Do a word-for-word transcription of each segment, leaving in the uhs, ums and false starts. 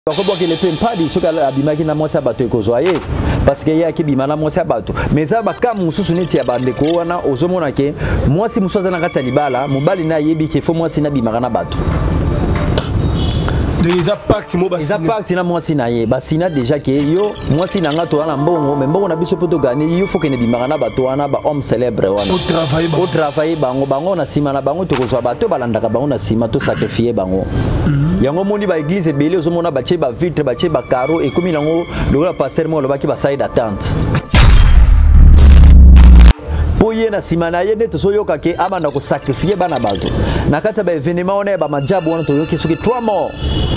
Bakoboki le pempadi soka abimaki na mwasi abato ekozwaye parce que ya kibima na mwasi abato mais za baka mususu neti ya bandeko wana ozomona ke mwasi mususu na kati ya libala mobali na yebi ke fo mwasi na bimaka na bato les impacts mo basina les impacts na mwasi na ye basina déjà ke yo mwasi na ngato wana mbongo mais mbongo na biso poto gagner yo faut que ne bimaka na bato wana ba homme célèbre wana au travail au travail bango bango na sima na bango tokozwa bato balandaka bango na sima to sacrifier bango yango moni ba église ebele ozomona batie ba vitre batie ba carreau et comme nango lokola pasteur mo lobaki ba salle d'attente poye na sima na ye neto soyoka ke abanda ko sacrifier bana bato na kati ba événement ona ba majabu wana toyoki soki trois morts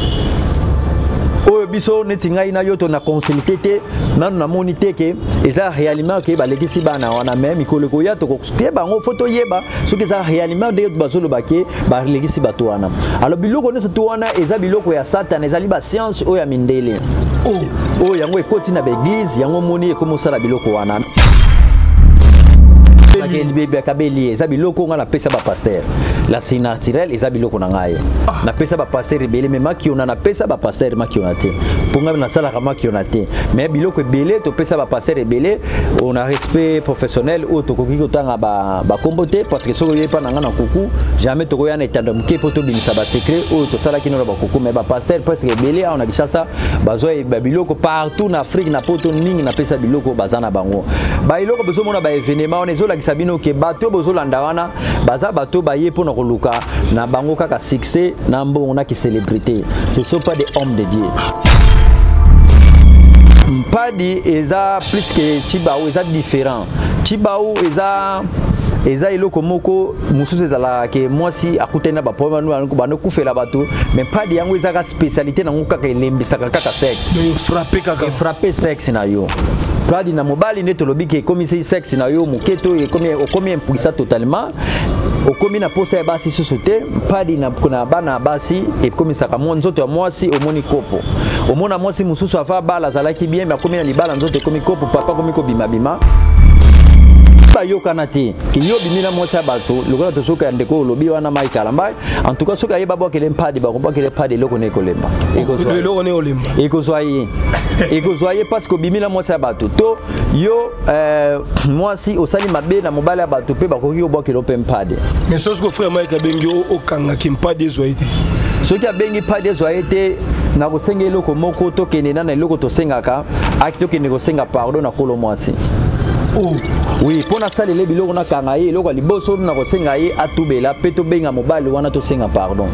oyo biso neti ngai na yo to na consulter te nanu na moni te ke eza réellement ke ba lekisi bana wana même ikoleko ya to ko ke bango photo yeba soki eza réellement de bazolo bake ba lekisi bato wana alors biloko ne to wana eza biloko ya satan eza li ba science oyo ya mindele oh oh yango ekoti na ba église yango moni ekomosala biloko wana bébé kabeli eza biloko nga na pesa ba pasteur la c'est naturel eza biloko na ngai na pesa ba pasteur ebele mais makiona na pesa ba pasteur makiona te ponga na sala ka makiona te mais biloko ebele to pesa ba pasteur ebele on a respect professionnel ou to koki kotanga ba ba kombote parce que soko yepa na nga na kuku jamais to koyana etanda muke poto binisa ba secret ou to sala kino ba kuku mais ba pasteur presque ebele on a bisasa bazo ba biloko partout na Afrique na poto ningi na pesa biloko bazana bango ba biloko bezo mona ba événement on ezola sabino ke bato bozolanda wana baza bato baye pona koluka na bango kaka succès na mbongo na ki célébrité ce sont pas des hommes de Dieu mpadi eza plus que Tibao eza différent Tibao eza eza iloko moko mususu ezala ke mwasi akutena ba problème bano kufela bato mais mpadi yango eza ka spécialité na ngukaka elembisaka kaka sexe frapper kaka frapper sexe na yo Pladi na mobali neto lobiki komi se sexe na yo muketo e komi okomi impuissant totalement okomi na posa ya basi susute mpadi na kuna bana basi e komi saka mo nzoto ya mwasi omoni kopo omona mwasi mususu afa bala zalaki bien mais komi na libala nzoto komi kopo papa komi ko bima bima ba yokana te ki yo bimina mwasi bato lokola to soka ndeko lobi wana mai kalamba en tout cas soka yeba bo kele mpadi ba ko ba kele mpadi loko ne kolemba eko so loko ne olemba eko soye eko soye parce que bimina mwasi bato to yo euh mwasi osali mabe na mobali ya bato pe ba ko yo bo kele mpadi mais so ko frère mai ka bengi o kanga ki mpadi zoite soki abengi mpadi zoite na ko senga loko moko to kene na na loko to sengaka akito kene ko senga pardon na kolo mwasi oh oui pona sale le biloko na kanga ye loko liboso na ko senga ye atubela pe to benga mobali wana to senga pardon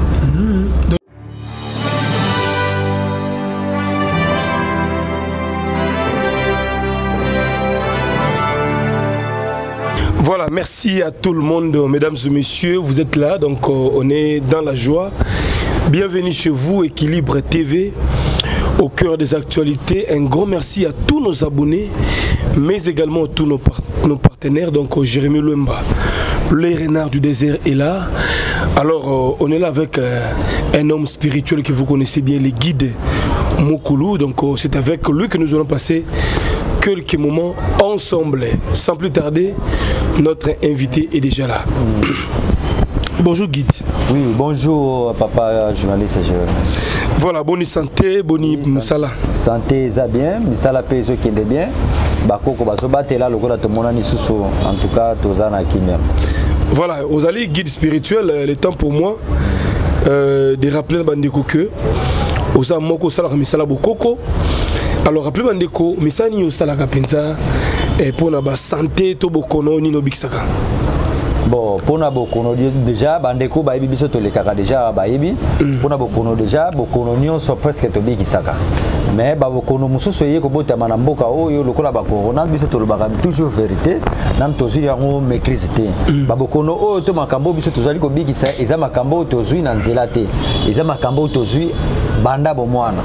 Voilà, merci à tout le monde, mesdames et messieurs, vous êtes là, donc euh, on est dans la joie. Bienvenue chez vous, Équilibre T V, au cœur des actualités. Un grand merci à tous nos abonnés, mais également à tous nos, par nos partenaires, donc Jérémy Louemba, le renard du désert est là. Alors, euh, on est là avec euh, un homme spirituel que vous connaissez bien, les guides Moukoulou, donc euh, c'est avec lui que nous allons passer quelques moments ensemble. Sans plus tarder, notre invité est déjà là. Bonjour guide. Oui, bonjour papa journaliste. Voilà, bonne santé, bonne misala. Santé, ça bien, misala peso qui est bien. Bakoko basobate là lokola to monani susu. En tout cas, tozana kimia. Voilà, vous allez guide spirituel, le temps pour moi euh, de rappeler bandeko que oza moko sala misala bokoko. Alors rappelez bandeko misani yo sala kapenza et pour na ba santé to bokono ni no bixaka. Bon, pour na bokono déjà bandeko ba yebi biso to le kaka déjà ba yebi pour na bokono déjà bokono nyonso presque to bikisaka. Mais ba bokono mususu ye ko botama na mboka oyo lokola ba corona biso to lobaka toujours vérité nan to zui yango maîtrise te. Ba bokono oyo to makambo biso to zali ko bikisa eza makambo to zui na nzela te. Eza makambo to zui banda bo mwana.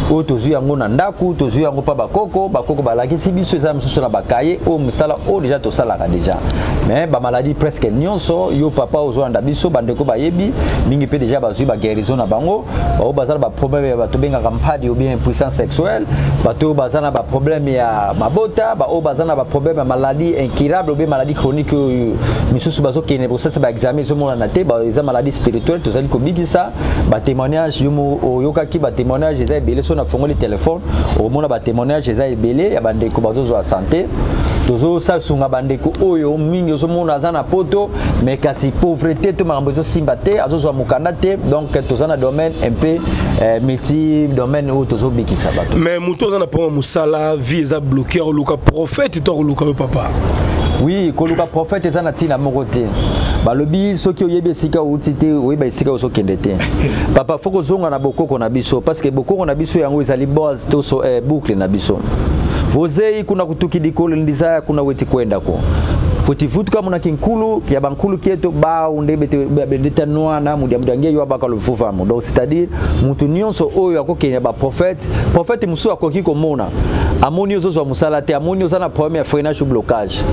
o tozu yango na ndaku tozu yango pa bakoko bakoko balakisi biso eza misusu na bakaye o misala o déjà tosalaka déjà mais ba maladie presque nyonso yo papa ozolanda biso bandeko bayebi mingi pe déjà bazwi ba guérison na bango ba bazala ba problème ya bato benga kampadi ou bien puissance sexuelle bato bazana ba problème ya mabota ba o bazana ba problème ya maladie incurable ou bien maladie chronique misusu bazo kene pour ça ba examen zo mona na te ba eza maladie spirituelle tozali ko bikisa ba témoignage yo mo yoka ki ba témoignage eza ebele so na fongoli téléphone au mona ba témoignage eza ebele ya bandeko bazo zo santé tozo sa sunga bandeko oyo mingi zo mona za na poto mais kasi pauvreté to makambo zo simba te azo zo mukanda te donc tozana domaine un peu euh, multi domaine où tozo bikisa bato mais muto za na poma musala vie eza bloqué au luka prophète to luka papa. Oui, koluka prophète eza na tina moko te balobi soki oyebi esika outi te oyeba esika ozokende te papa foko zonga na bokoko na biso parce que bokoko na biso yango ezali base to so eh, boucle na biso vozei kuna kutuki dikolo ndizaya kuna weti kwenda ko foti futu kama na kinkulu kia bankulu kieto ba undebete bendeta noa na mudia mudangia yo abaka le fufamu donc c'est-à-dire mutu nyonso oyo akokenya ba prophète prophète musu akoki komona amoni ozo musala te amoni oza na problème ya freinage ou blocage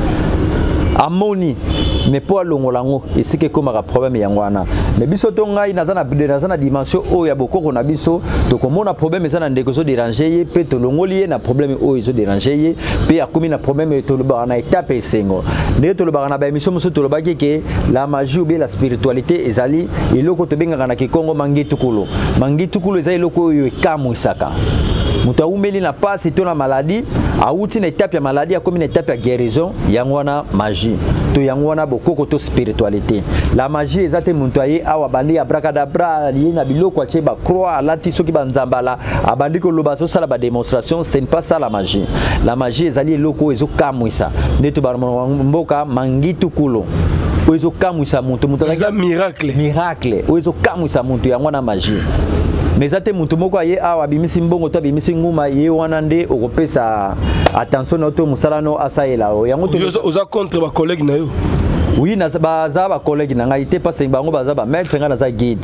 amoni mais pour longolango esike koma ka problème yangwana mais biso to ngai naza na naza na dimension oyo ya bokoko na biso to komona problème eza na ndeko zo déranger ye pe to longoli ye na problème oyo zo déranger ye pe akomi na problème to loba na étape esengo ne to loba na ba émission muso to loba ke la magie ou bien la spiritualité ezali eloko to benga na kikongo mangitukulu mangitukulu ezali eloko oyo ekamu isaka mutu aumeli na pasi to na maladie auti na étape ya maladie akomi na étape ya guérison yangwana magie to yangwana bokoko to spiritualité la magie ezate mutu aye awa bandi abracadabra lié na biloko atie ba croix alati soki banzambala abandi ko loba so sala ba démonstration c'est pas ça la magie la magie ezali eloko ezokamwisa ndeto ba mboka mangitukulu ezokamwisa mutu mutu eza miracle miracle ezokamwisa mutu yangwana magie mais ate mutu moko aye awa bimisi mbongo to bimisi nguma ye wana nde okopesa attention na to musala no asaela o yango to oza contre ba collègue na yo oui na baza ba collègue na ngai te parce bango baza ba maître nga na za guide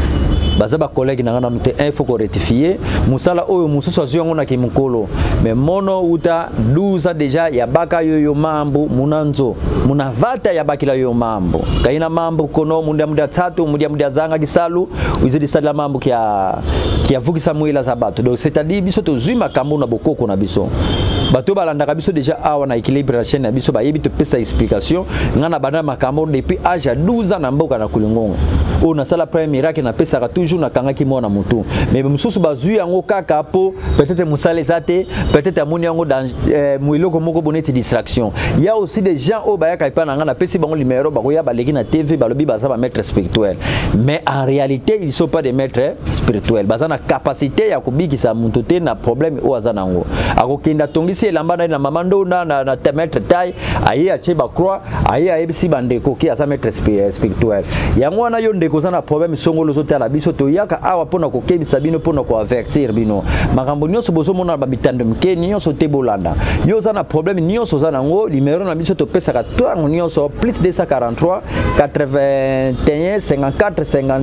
baza ba collègue na ngana mute il faut ko rectifier musala oyo mususu azongo na kimukolo mais mono uta douze déjà ya baka yoyo mambo munanzo munavata ya bakila yoyo mambo kaina mambo kono mundi mundi tatu mundi mundi zanga kisalu uzidi sala mambo kia kia vukisa mwila za bato donc c'est-à-dire biso to zuma kambo na bokoko na biso bato balanda biso déjà awa na équilibre la chaîne na biso ba yebi to pesa explication ngana bana makambo depuis âge ya douze ans na mboka na kulingongo o na sala premier miracle na pesa ka toujours na kanga ki mona mutu mais mususu bazui yango kaka po peut-être musale zate peut-être amoni yango dans mwiloko moko boneti distraction il y a aussi des gens au bayaka ipa na ngana pesi bango numéro ba koya baleki na T V balobi baza ba maître spirituel mais en réalité ils sont pas des maîtres spirituels baza na capacité ya kubikisa mutu te na problème o azana ngo akokenda tongisi elamba na mama ndona na na maître taille aye ache ba croix aye aye bisi bandeko ki asa maître spirituel yango na yo ndeko sana problème songolo zote la biso to yaka awa pona ko kebisa bino pona ko avertir bino makambo nyonso bozo mona ba bitando mke nyonso te bolanda yo sana problème nyonso zana ngo numéro na biso to pesa ka to nyonso plus deux cent quarante-trois quatre-vingt-un cinquante-quatre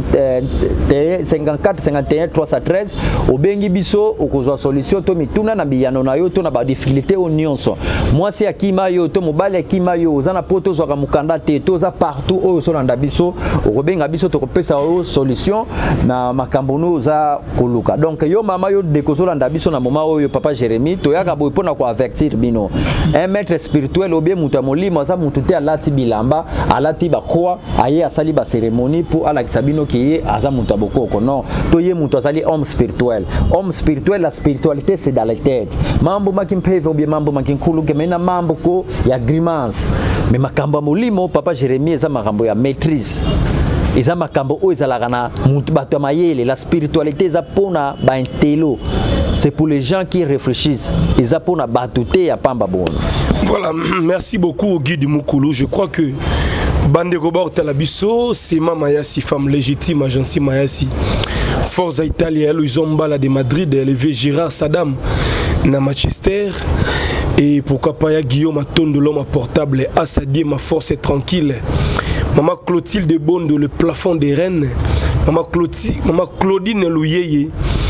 cinquante-un trois cent treize obengi biso okozwa solution to mituna na biyano na yo to na ba difficulté o nyonso moi c'est akima yo to mobali akima yo zana poto zo ka mukanda te to za partout o so landa biso okobenga biso to kopesa o solution na makambo no za koluka donc yo mama yo dekozolanda biso na moment oyo papa Jérémie to yaka boy pona ko avertir bino un maître spirituel ou bien muta molimo za mutu te alati bilamba alati ba croix aye asali ba cérémonie pour ala kisabino ki aza muta bokoko non to ye mutu asali homme spirituel homme spirituel la spiritualité c'est dans la tête mambo makimpeve ou bien mambo makinkulu ke mena mambo ko ya grimace mais makambo molimo papa Jérémie eza makambo ya maîtrise eza makambo o ezalaka na mutu bato mayele la spiritualité eza pona ba intelo c'est pour les gens qui réfléchissent eza pona batute ya pamba bono. Voilà, merci beaucoup Guy Mukulu. Je crois que Bande Robert Talabiso, c'est ma Mayasi, femme légitime, agence Mayasi. Forza Italia, Luizombala de Madrid, élevé Gérard Saddam na Manchester. Et pourquoi pas ya Guillaume Atondo, l'homme à portable, Assadie, ma force est tranquille. Maman Clotilde de Bonde, le plafond des Rennes. Maman Clotilde, Maman Claudine Louyeye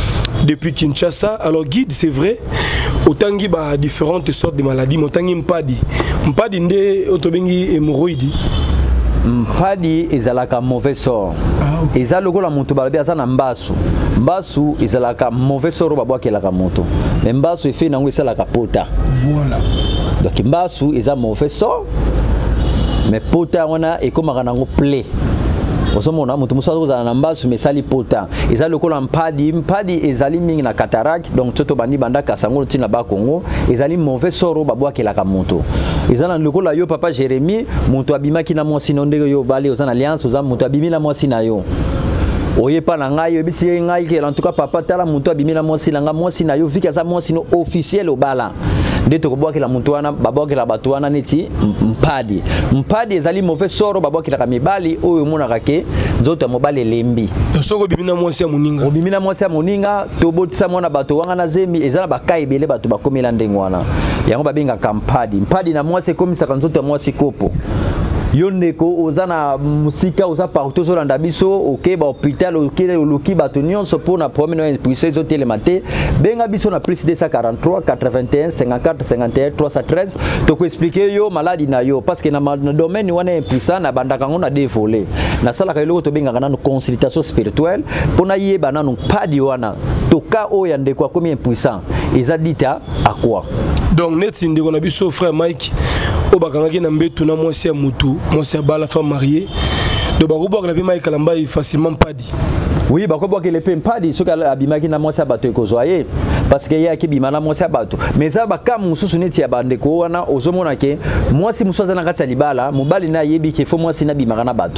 depuis Kinshasa. Alors guide, c'est vrai, autant qu'il y a différentes sortes de maladies, mais autant qu'il y a mpadi. Mpadi nde otobengi hémorroïde. Mpadi ezalaka mauvais sort. Ah, okay. Eza lokola mutu balobi aza na mbasu. Mbasu ezalaka mauvais sort babwakelaka mutu. Mais mbasu efe nango esalaka pota. Voilà. Donc mbasu eza mauvais sort. Mais pota wana ekomaka nango plaie. Osomona mutu musa ozala na mbasu mesali pota. Eza lokola mpadi, mpadi ezali mingi na cataracte, donc toto bandi banda kasango tina ba Congo, ezali mauvais sort babwakelaka mutu. Ezala lokola yo papa Jérémy, mutu abimaki na mwasi nonde yo bali ozana alliance oza mutu abimi na mwasi na yo. Oye pa na ngai yebisi ngai ke en tout cas papa tala mutu abimi na mwasi na nga mwasi na yo vika za mwasi no officiel obala. Ndeto kobwakela mutu wana babwakela batu wana neti mpadi. Mpadi ezali mauvais sort babwakela ka mibali oyo monaka ke nzoto mobali lembi. Soko bimina mwasi ya moninga. Obimina mwasi ya moninga tobotisa mwana batu wanga na zemi ezala bakai bele batu bakomela ndengwana. Yango babenga kampadi. Mpadi na mwasi komisa nzoto mwasi kopo. Yondeko ozana musika oza partout sur l'andabiso ok ba hôpital ok oluki bato nyonso pour na problème no puissance zo télématé benga biso na plus deux cent quarante-trois quatre-vingt-un cinquante-quatre cinquante et un trois cent treize to ko expliquer yo maladie na yo parce que na domaine wana impuissant na bandaka ngona dévolé na sala ka eloko to benga kana consultation spirituelle pour na yeba nanu padi wana to ka o ya ndeko comme impuissant eza dita à quoi donc net ndeko na biso frère Mike obakangaki na mbetu na mwasi ya mutu mwasi ya bala femme mariée de bakuboka la bima ikalamba facilement padi. Oui, bakuboka ke le pe padi soka abimaki na mwasi ya bato ekozwaye parce que ya ki bima na mwasi ya bato mais ça ba kam mususu neti ya bandeko wana ozomona ke mwasi mususu na kati ya libala mobali na yebi ke fo mwasi na bima na bato.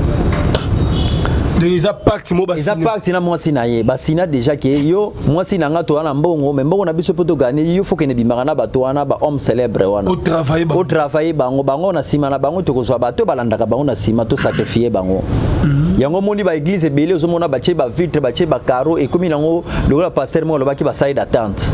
Les impacts mo basina. Les impacts na mwasi na ye basina déjà ke yo mwasi na nga to wana mbongo mais mbongo na biso poto gagner yo faut que ne bimaka na bato wana ba homme célèbre wana. Au travail bango. Au travail bango bango na sima na bango to kozwa bato balandaka bango na sima to sacrifier bango. Yango moni ba église ebele ozomona ba che ba vitre ba che ba carreau et comme nango le pasteur mo lobaki ba salle d'attente.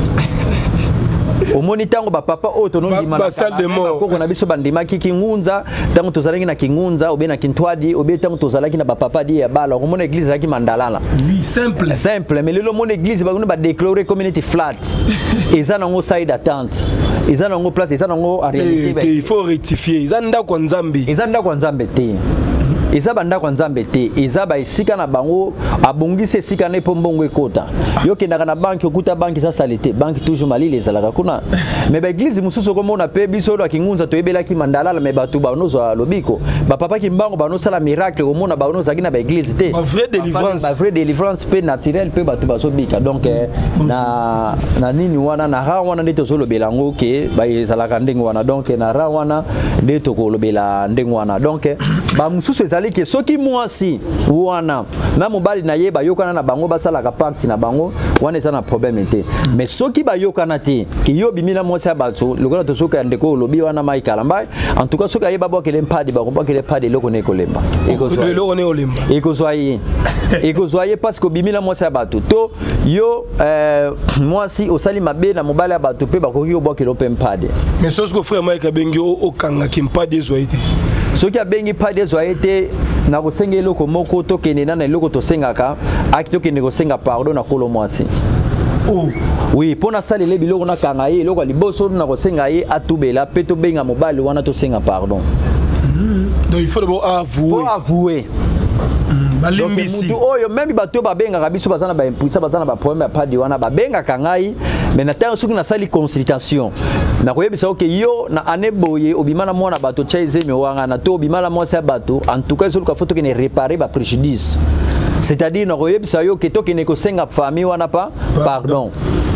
Au moni tango ba papa o to non ba salle de mort ko na biso bandima ki kingunza tango to zalaki na kingunza obe na kintwadi obe tango to zalaki na ba papa di ya bala ko mona église zaki mandalala oui simple simple mais le mona église ba ko ba déclarer community flat eza nango salle d'attente eza nango place eza nango en réalité il faut rectifier eza ndako nzambe eza ndako nzambe te eza banda kwa nzambe te eza ba esika na bango abongisi esika na epombongo ekota yo kendaka na banki okuta banki sa salite banki toujours malile ezalaka kuna mais ba église mususu komona pe biso lo kingunza to ebelaki mandalala me batu banozo lobiko ba papa ki mbango banozo la miracle omona banozo na ba église te ba vraie délivrance ba vraie délivrance pe naturel pe batu bazobika donc eh, na na nini wana na ra wana ndeto zo lobela ngo ke ba ezalaka ndengo wana donc na ra wana ndeto ko lobela ndengo wana donc ba mususu ezali que soki mwasi wana na mobali na yeba yokana na bango basala ka parti na bango wana eza na problème te mais soki ba yokana te ki yo bimina mwasi ya bato lokola to soka ndeko lobi wana mai kalamba en tout cas soka yeba bo kele mpadi ba ko ba kele padi loko ne kolemba ekozwa loko ne olemba ekozwa yi ekozwa yi parce que bimina mwasi ya bato to yo euh mwasi osali mabe na mobali ya bato pe ba ko yo bo kele mpadi mais sosko frère Mike abengi o kanga ki mpadi ezoite soki abengi padi ezoite na kosenga eloko moko to kende na eloko to sengaka akito kende ko senga pardon na kolo mwasi. Oh oui pona sali le biloko na kanga ye eloko liboso na ko senga ye atubela pe to benga mobali wana to senga pardon. Mm. Donc il faut d'abord avouer. Faut avouer. Donc mutu oyo même bato babenga kabiso bazana ba impuissance bazana ba problème pas di wana babenga kangai mais na tango soki na sali consultation na koyebisa oke yo na ane boye obimana mwana bato chaize mi wanga na to obimala mwasa bato en tout cas solo ka photo que ne réparer ba préjudice c'est-à-dire na koyebisa yo ke to ke ne ko senga famille wana pa pardon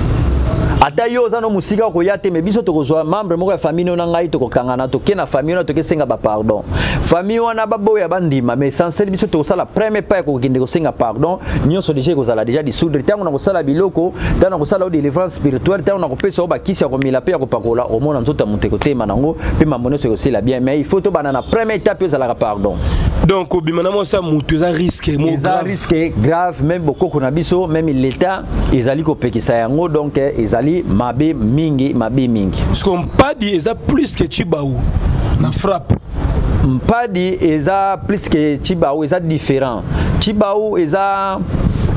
ata yo zano musika ko yate me biso to kozwa membre moko ya famille na ngai to ko kangana to ke na famille na to ke senga ba pardon famille wana babo ya bandima mais essentiel biso to sala premier pas ko kende ko senga pardon nyonso déjà ko sala déjà dissoudre tango na ko sala biloko tango na ko sala délivrance spirituelle tango na ko pesa ba kisi ya ko mila pe ya ko pakola o mona nzota muteko te manango pe mamono se ko sala bien mais il faut to banana premier étape yo sala pardon donc obimana mo sa mutu za risque mo grave risque grave même beaucoup ko na biso même l'état ezali ko pekisa yango donc ezali mabe mingi mabe mingi parce qu'on pas dit eza plus que Chibaou na frappe pas dit eza plus que Chibaou eza différent Chibaou eza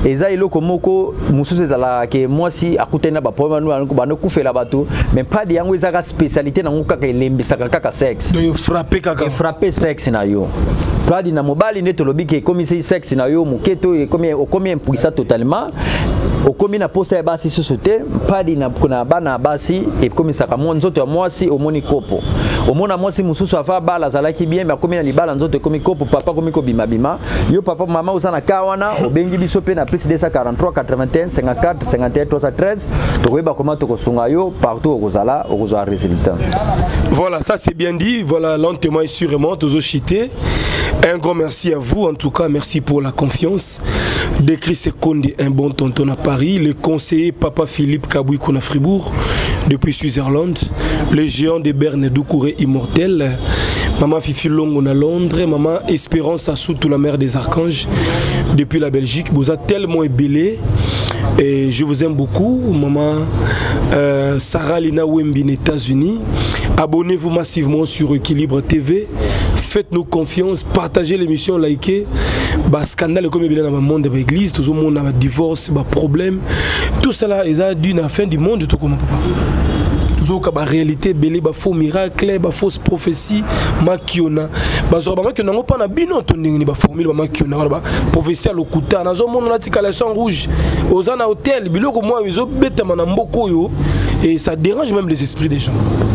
eza eloko moko mususu ezala ke mwasi akutana ba problème bano kufela bato mais padi yango ezaka spécialité nango kaka elembisaka kaka sexe de frapper kaka frapper sexe na yo padi na mobali ne tolobi ke comme si sexe na yo muketo e comme au combien impuissant totalement au combien na posa ya basi susute padi na kuna bana basi et comme ça comme nzoto ya mwasi omoni kopo omona mwasi mususu afa bala zalaki bien mais comme na libala nzoto komi kopo papa komi ko bima bima yo papa mama uzana kawana obengi biso pe na plus deux cent quarante-trois quatre-vingt-un cinquante-quatre cinquante et un trois cent treize tokoyeba comment tokosunga yo partout okozala okozwa résultat. Voilà, ça c'est bien dit. Voilà, lentement et sûrement toujours chité. Un grand merci à vous, en tout cas, merci pour la confiance. Décrit Sekonde, un bon tonton à Paris, le conseiller Papa Philippe Kabouikoun à Fribourg, depuis Switzerland, le géant de Berne Doucouré immortel, Maman Fifi Longon à Londres, Maman Espérance Assoutou, la mère des archanges, depuis la Belgique, vous êtes tellement ébélé. Et je vous aime beaucoup, maman euh, Sarah Lina Wembin, États-Unis. Abonnez-vous massivement sur Équilibre T V. Faites-nous confiance, partagez l'émission, likez. Bah, scandale comme il y a dans le monde de l'église, tout le monde a un divorce, bah, problème. Tout cela est d'une fin du monde, tout comme papa. Toujours la réalité, belé, bah, faux miracle, bah, fausse prophétie, makiona. Bah, zo bah, makiona, on pas na bino ton ni bah formule bah makiona, bah prophétie à l'okuta. Na zo monde na tika la sang rouge. Aux ana hôtel, biloko moi ils ont bête manamboko yo et ça dérange même les esprits des gens.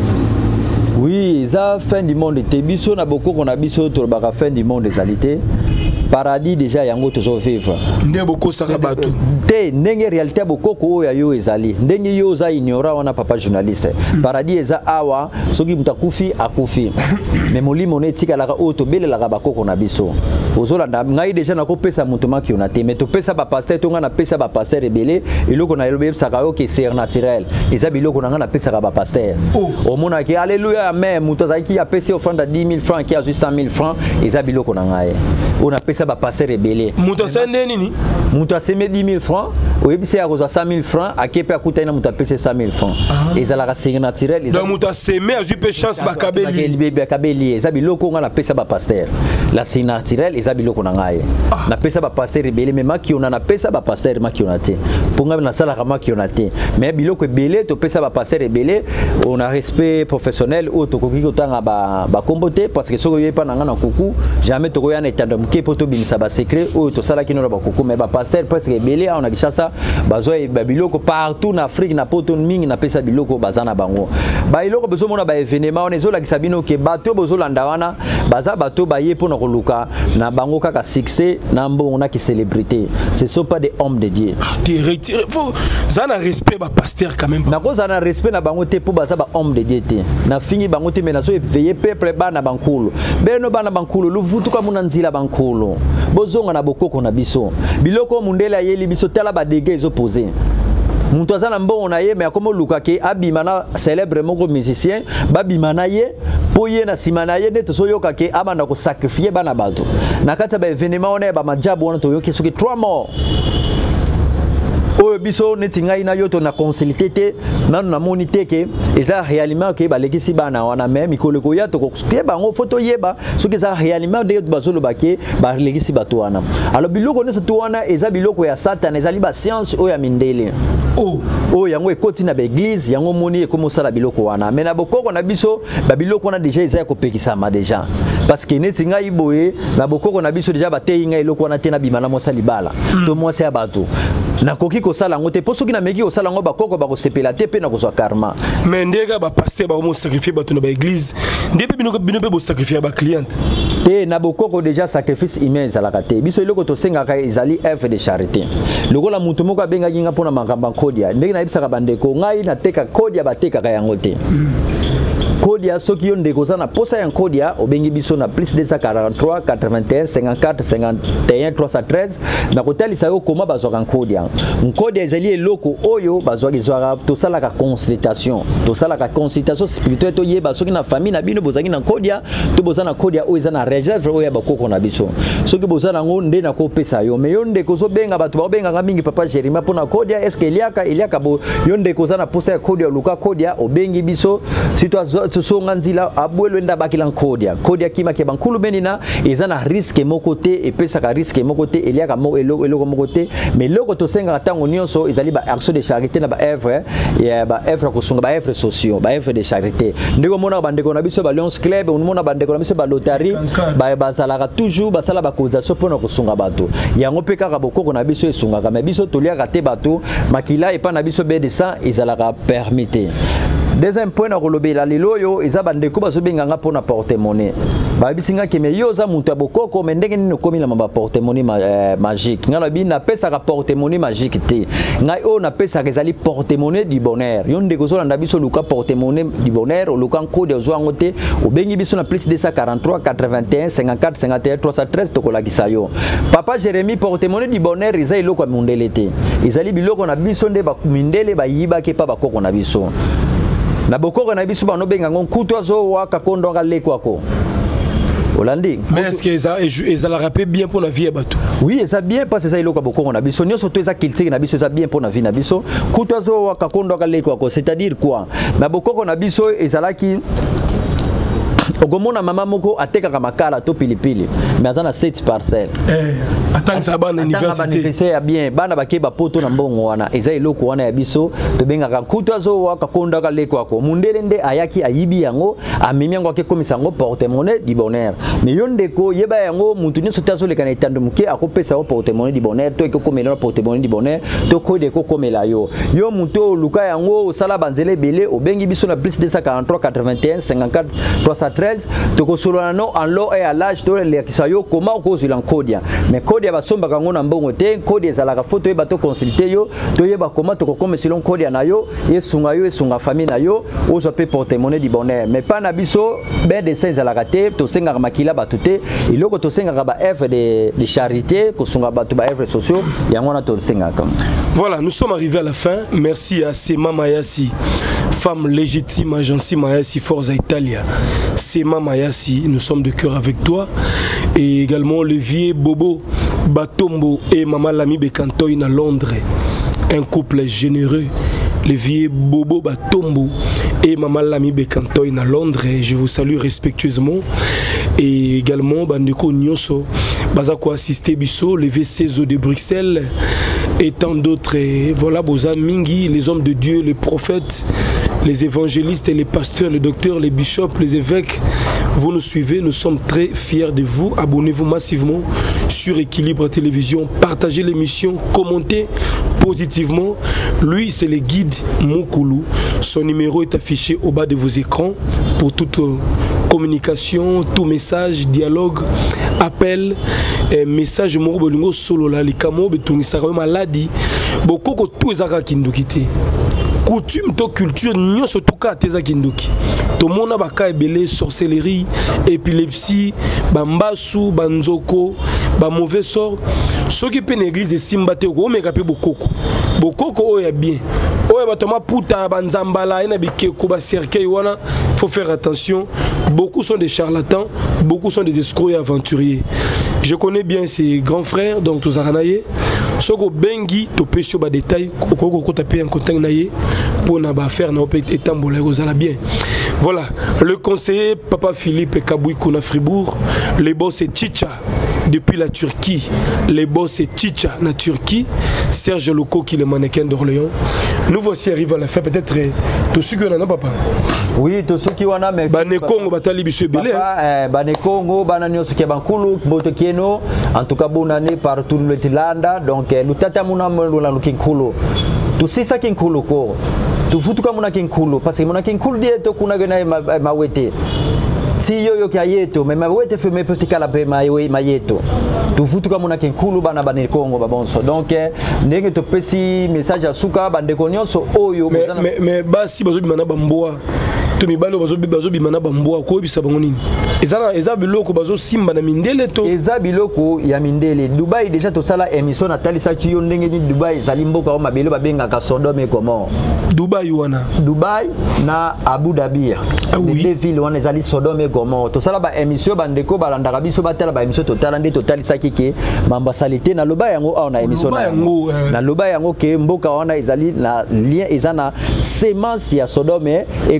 Oui, ça fin du monde était biso na beaucoup qu'on a biso to ba fin du monde des alités. Paradis déjà yango tozo vivre. Ndé beaucoup sarabatu. Té ndenge réalité beaucoup ko ya yo ezali. Ndenge yo za ignora wana papa journaliste. Paradis eza awa soki mutakufi akufi. Mais molimo ne tika la auto bele la ba koko na biso. Ozola ngai déjà na ko pesa mutuma ki ona te mais to pesa ba pasteur to nga na pesa ba pasteur rebelé eloko na elobe saka yo ke c'est naturel. Eza biloko na nga na pesa ba pasteur. O mona ki alléluia mais mutaza ki a pesa offrande à dix mille francs qui a juste cent mille francs eza biloko na ngai. On a pesa ba passer rebelle. Muta sende nini? Muta seme dix mille francs, oyebi se ya kozwa cent mille francs, akepe akuta ina muta pesa cent mille francs. Ezala ka c'est naturel. Donc muta seme a eu chance ba kabeli. Ba kabeli, eza biloko nga na pesa ba pasteur. La c'est naturel, eza biloko na ngai. Na pesa ba passer rebelle mais maki on na pesa ba pasteur maki on te. Ponga na sala kama ki on te. Mais biloko ebele to pesa ba passer rebelle, on a respect professionnel ou to koki kotanga ba ba kombote parce que soko yepa na nga na kuku, jamais to koyana etanda muke poto bimisa ba secret ou to sala kino ba kuku mais ba pasteur presque ebele on a kishasa bazo ba biloko partout na Afrique na poto mingi na pesa biloko bazana bango. Ba iloko bezo mona ba événement on ezola kisabino ke bato bezo landa wana baza bato ba yepo na koluka na bango kaka succès na mbongo na ki célébrité. Ce sont pas des hommes de Dieu. Tu retires faut ça na respect ba pasteur quand même. Na ko ça na respect na bango te po baza ba homme de Dieu te. Na fingi bango te menazo veiller peuple ba na bankulu. Beno ba na bankulu lu vutu ka muna nzila bankulu. Bozonga na bokoko na biso. Biloko mundela yeli biso tala ba dégâts ils opposés. Muntu azana mbongo na ye mais akomo lukake abimana célèbre moko musicien babimana ye po ye na simana ye neto soyoka ke abanda ko sacrifier bana bato. Na kata ba événement on ba majabu on to yoki soki trois morts. Oyo biso neti ngai na yo to na consulté te nanu na monité ke eza réellement ke ba lekisi bana wana même ikoleko ya to ko ke bango photo yeba soki eza réellement de bazolo bake ba lekisi bato wana. Alors biloko ne to wana eza biloko ya satan eza li ba science oyo ya mindele. Oh oh yango ekoti na ba église yango moni e komo sala biloko wana. Mais na bokoko na biso ba biloko na déjà eza ko pekisama déjà. Parce que neti ngai boye na bokoko na biso déjà ba teyi ngai eloko wana te na bimana mo sali bala. To mo se ya bato. Na koki ko sala ngote poso ki na meki ko sala ngo ba koko ba ko sepela te pe na ko so karma. Mais ndega ba pasteur ba mo sacrifier ba to na ba église. Ndebe bino bino pe bo sacrifier ba cliente. Te na bokoko déjà sacrifice humain za la kate. Biso eloko to senga ka ezali œuvre de charité. Lokola mutu moko abenga kinga pona makamba kodia. Ndenge na ibisa ka bandeko ngai na teka kodia ba teka ka yango te. Kodia soki yo ndeko za na posa ya kodia obengi biso na plus deux cent quarante-trois quatre-vingt-un cinquante-quatre cinquante et un trois cent treize na kotalisa yo koma bazwaka kodia. Kodia ezali eloko oyo bazwaki zwaka to sala ka consultation. To sala ka consultation spirituelle to yeba soki na famille na bino bozaki na kodia to bozana kodia oyo eza na réserve oyo ba koko na biso. Soki bozana ngo nde na ko pesa yo mais yo ndeko zo benga bato ba benga mingi papa Jerima pona kodia est-ce que iliaka iliaka bo yo ndeko za na posa ya kodia luka kodia obengi biso si to so tonga nzila abwelo nda bakila kodia kodia kima ke bankulu benina ezana risque moko te epesa ka risque moko te eliaka mo elo elo moko te mais loko to senga tango nyonso ezali ba action de charité na ba œuvre ya ba œuvre ko sunga ba œuvre sociaux ba œuvre de charité ndeko mona bandeko na biso ba Lions Club on mona bandeko na biso ba Lotari ba bazalaka toujours basala ba causation pona ko sunga bato yango pe kaka bokoko na biso esunga ka mais biso toliaka te bato makila epa na biso be de ça ezalaka permis. Deuxième point na kolobela lelo yo eza bandeko bazobenga nga pona porte-monnaie ba bisinga ke me yo za mutu abokoko me ndenge nini komila maba porte-monnaie ma, eh, magique ngala bi na pesa ka porte-monnaie magique te ngai o na pesa ka ezali porte-monnaie du bonheur yo ndeko zo na biso luka porte-monnaie du bonheur o luka code zo ngote o bengi biso na plus deux cent quarante-trois quatre-vingt-un cinquante-quatre cinquante et un trois cent treize to kolakisa yo papa Jérémy porte-monnaie du bonheur eza iloko ya mundele te ezali biloko na biso nde ba mindele ba yiba ke pa bakoko na biso na bokoko na biso bano benga nkutu azo waka kondonga lekwako Olandi. Mais est-ce que ça ça la rappelle bien pour la vie à bateau? Oui, ça bien parce que ça iloko bokoko na biso nyoso to eza culture na biso ça bien pour na vie na biso kutu azo waka kondonga lekwako c'est-à-dire quoi na bokoko na biso ezalaki ogomona mama moko ateka makala to pilipili mais azana sept parcelles eh attends ça ba université ya bien bana bakeba poto na mbongo wana eza eloko wana ya biso to benga ka kutu azo waka konda ka leko ako mundele nde ayaki ayibi yango amemi yango akekomisa yango porte-monnaie du bonheur mais yondeko yeba yango muntu nyoso tazo lekana etando muke akopesa o porte-monnaie du bonheur to ekokomela porte-monnaie du bonheur to kode ekokomela yo yo muntu luka yango osala banzele belé obengi biso na plus deux cent quarante-trois quatre-vingt-un cinquante-quatre trois cent treize toko solana no en l'eau et à l'âge to le kisayo comment ko zilan kodia mais kodia ba somba kango na mbongo te kodia zalaka photo ba to consulter yo to yeba comment to comme selon kodia na yo esunga yo esunga famille na yo o so pe porte-monnaie du bonheur mais pas na biso be de ces zalaka te to senga makila batute iloko to senga ba œuvre de de charité ko sunga ba to ba œuvre sociaux yango na to senga comme. Voilà, nous sommes arrivés à la fin. Merci à Sema Mayasi, femme légitime, agence Mayasi Forza Italia. Sema Mayasi, nous sommes de cœur avec toi. Et également Olivier Bobo Batombo et Maman Lami Bekantoy à Londres. Un couple généreux. Olivier Bobo Batombo et Maman Lami Bekantoy à Londres. Je vous salue respectueusement. Et également Bandeko Nyoso, Bazako assisté Bisso, le V C Z O de Bruxelles. Et tant d'autres, voilà, Boza Mingi, les hommes de Dieu, les prophètes, les évangélistes et les pasteurs, les docteurs, les bishops, les évêques, vous nous suivez, nous sommes très fiers de vous. Abonnez-vous massivement sur Équilibre Télévision, partagez l'émission, commentez positivement. Lui, c'est le guide Moukoulou. Son numéro est affiché au bas de vos écrans pour toute communication, tout message, dialogue, appel, eh, message moro bolingo solo la likamo betungisa ko maladi bokoko tout ezaka kindukite coutume to culture nyoso tuka teza kinduki to mona baka ebele sorcellerie, épilepsie, bambasu, banzoko, ba mauvais sort soki pe na église simba te ko meka pe bokoko bokoko oya bien oya batoma puta banzambala ina bikeko ba cercueil wana faut faire attention. Beaucoup sont des charlatans, beaucoup sont des escrocs et aventuriers. Je connais bien ces grands frères, donc tous aranaye. Soko bengi to pesio ba détail, koko ko taper un contact naye pour na ba faire na opé etambola ozala bien. Voilà, le conseiller Papa Philippe Kaboui Kouna Fribourg, les boss c'est Chicha depuis la Turquie. Les boss c'est Chicha la Turquie. Serge Loco qui est le mannequin d'Orléans. Nous voici arrivés à la fin, peut-être tout ce que l'on a papa. Oui, tout ce qui on a mais Bane Congo batali biso belé. Papa Bane Congo bana nyoso ke bankulu botekeno en tout cas bonne année partout le Tilanda donc lutata muna mwana lukinkulu. Tout c'est ça kinkulu ko. Tout futuka muna kinkulu parce que muna kinkulu dieto kuna gena mawete. Si yo yo kayeto mais mawete fe me petit kala pe mayewe mayeto. Tout futuka muna kinkulu bana Bane Congo babonso. Donc ndenge to pesi message asuka bande konyoso oyo mais mais mais basi bazo bimana bamboa. To mi balo bazo bazo bimana bamboa ko bisa bango nini. Ezana eza biloko bazo simba na mindele to. Eza biloko ya mindele. Dubai déjà to sala émission na talisa ki yo ndenge ni Dubai ezali mboka o mabelo babenga ka Sodome et Gomorrhe. Dubai wana. Dubai na Abu Dhabi. Ah oui. Les villes wana ezali Sodome et Gomorrhe. To sala ba émission bandeko balandaka biso batala ba émission totala nde totalisa ki ke mamba salité na loba yango a na émission na yango. Na loba yango ke mboka wana ezali na lien ezana sémence ya Sodome et Gomorrhe.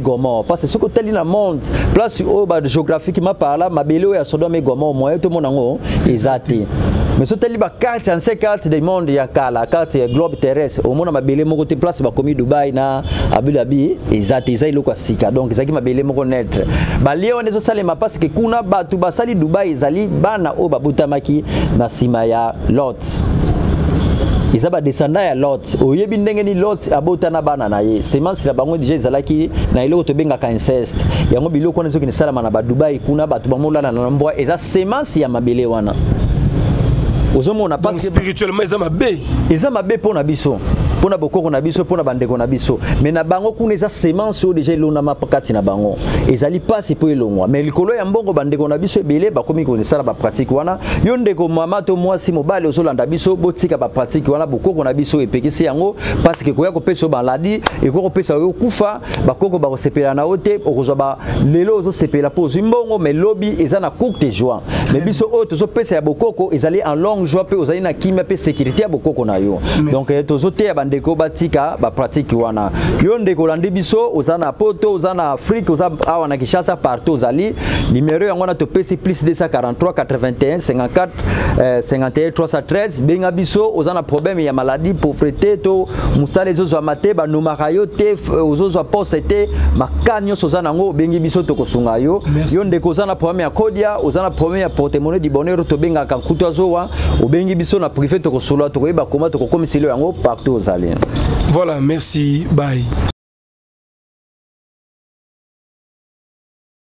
parce que ce que tel dans le monde place au bas géographique m'a parlé mabele ya Sodome et Gomorrhe moyen tout monde ngo ezate mais ce tel ba carte en ces cartes du monde ya kala carte globe terrestre au monde mabele moko te place ba komi Dubai na Abu Dhabi ezate ezai loko sika donc ezaki mabele moko net ba leo nezo salema parce que kuna batu basali Dubai ezali bana o babutamaki na sima ya Lot. Ils ont descendu à Lot. Au yebi ndenge ni Lot abota na bana na ye. Semence la bango déjà ezalaki na ile otobenga ka inceste. Yango biloko nezo ki salama na ba Dubai kuna batu bamola na mbwa eza semence ya mabele wana. Ozomona parce que spirituellement eza mabe. Eza mabe pona biso. Pona bokoko na biso pona bandeko na biso. Mais na bango kuna eza semence o déjà ilona mapakati na bango. Ezali passe po elongwa. Mais likolo ya mbongo bandeko na biso ebele bakomi ko sala ba pratique wana. Yo ndeko mama to mwasi mobale ozolanda biso botika ba pratique wana bokoko na biso epekisi yango parce que koya ko pesa baladi e ko pesa yo kufa bakoko ba sepela na ote okozwa ba lelo ozo sepela po zimbongo mais lobby eza na courte joie. Mais biso o tozo pesa ya bokoko ezali en longue joie pe ozali na kimia pe sécurité ya bokoko na yo. Donc tozo te bandeko batika ba pratique wana yo ndeko landi biso ozana poto ozana Afrique ozana awa na Kinshasa partout ozali numéro yango na to pesi plus deux cent quarante-trois quatre-vingt-un cinquante-quatre cinquante et un trois cent treize benga biso ozana problème ya maladie pauvreté to musale zo mate ba numaka yo te ozozo poste te makanyo ozana ngo bengi biso to kosunga yo yo ndeko ozana problème ya kodia ozana problème ya porte-monnaie du bonheur to benga ka kuto azowa obengi biso na privé to kosola to koyeba koma to kokomisilo yango partout ozali. Voilà, merci, bye.